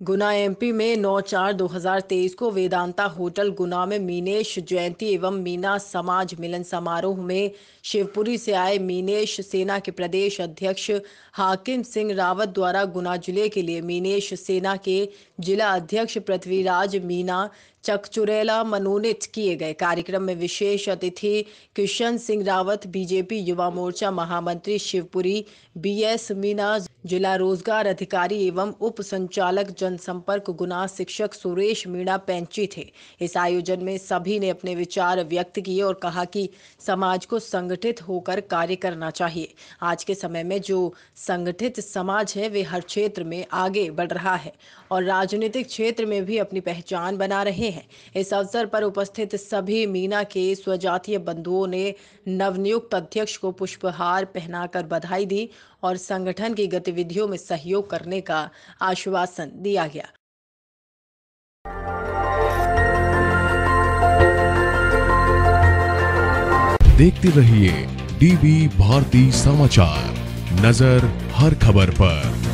गुना MP में 9/4/2023 को Vedanta hotel गुना में मीनेश जयंती एवं मीना समाज मिलन समारोह में शिवपुरी से आए मीनेश सेना के प्रदेश अध्यक्ष हाकिम सिंह रावत द्वारा गुना जिले के लिए मीनेश सेना के जिला अध्यक्ष पृथ्वीराज मीना चकचुरेला मनोनीत किए गए। कार्यक्रम में विशेष अतिथि किशन सिंह रावत, बीजेपी युवा मोर्चा महामंत्री शिवपुरी, बीएस मीना, जिला रोजगार अधिकारी एवं उप संचालक जनसंपर्क गुना शिक्षक सुरेश मीणा पैंची थे। इस आयोजन में सभी ने अपने विचार व्यक्त किए और कहा कि समाज को संगठित होकर कार्य करना चाहिए। आज के समय में जो संगठित समाज है वे हर क्षेत्र में आगे बढ़ रहा है और राजनीतिक क्षेत्र में भी अपनी पहचान बना रहे हैं। इस अवसर पर उपस्थित सभी मीना के स्वजातीय बंधुओं ने नवनियुक्त अध्यक्ष को पुष्पहार पहनाकर बधाई दी और संगठन की गतिविधियों में सहयोग करने का आश्वासन दिया गया। देखते रहिए डीवी भारती समाचार, नजर हर खबर पर।